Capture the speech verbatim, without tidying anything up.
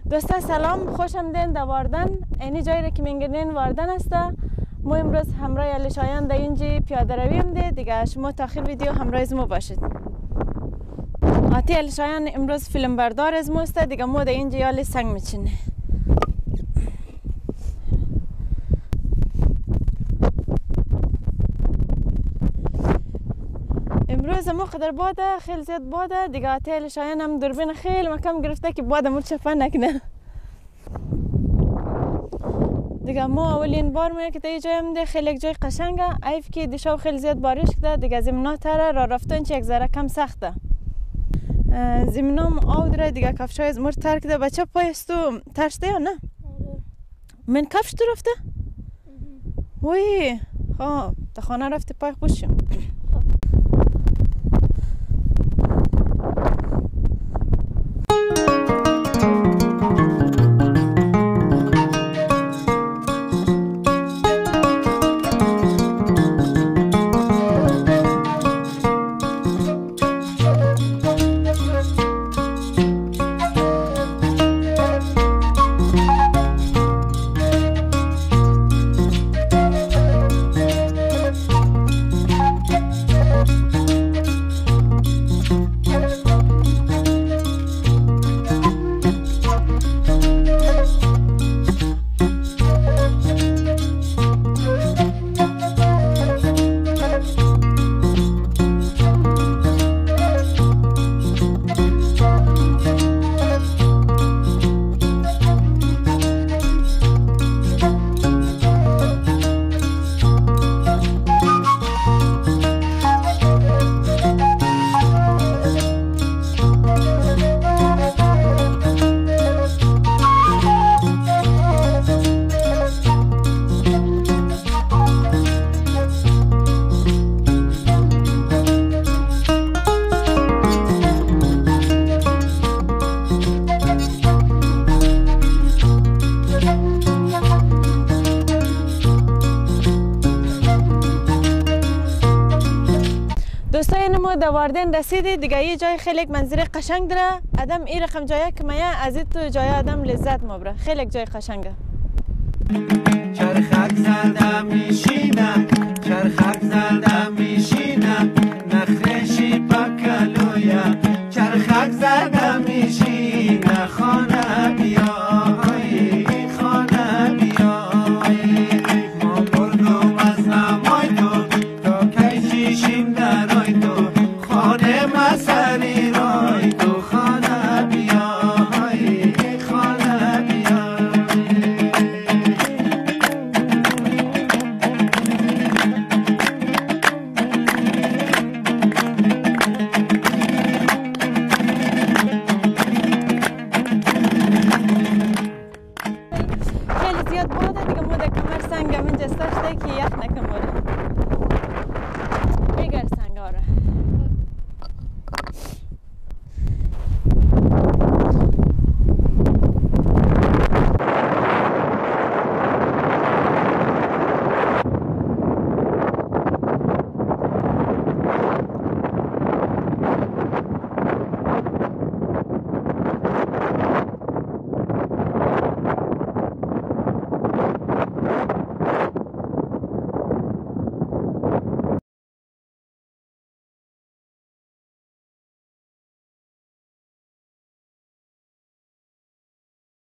دوستا سلام، خوش آمدین در واردن. اینی جایی را که میگردین واردن است. ما امروز همراه علی شایان در اینجا پیاده روی آمده دیگه. شما تا آخر ویدیو همراه از ما باشید. آتی علی شایان امروز فیلم بردار از ما است دیگه. ما در اینجا یالی سنگ میچینه. امروز ما قدر باده، خیلی زیاد باده دیگه. آتی علی شایان هم دوربین خیلی محکم گرفته که باده مور چپه نکنه دیگه. ما اولین بار میه که تا جای همده خیلی یک جای قشنگه. ایف که دیشب خیلی زیاد بارش کده دیگه. زمینات تره را رفتن چه یک ذره کم سخته. زمینام آب داره دیگه. کفشای از مور تر کده. بچه پایستو ترسته یا نه؟ من کفش تو رفته؟ وی خواه تا خانه رفته پای خوشیم. دوستای ما در واردن رسیدی دیگه. یه جای خیلی یک منظره قشنگ داره. آدم این رقم جایی که میه از این تو جای آدم لذت مبره. خیلی یک جای قشنگه. چرخک زدم میشینم، چرخک زدم میشینم، نخرشی پا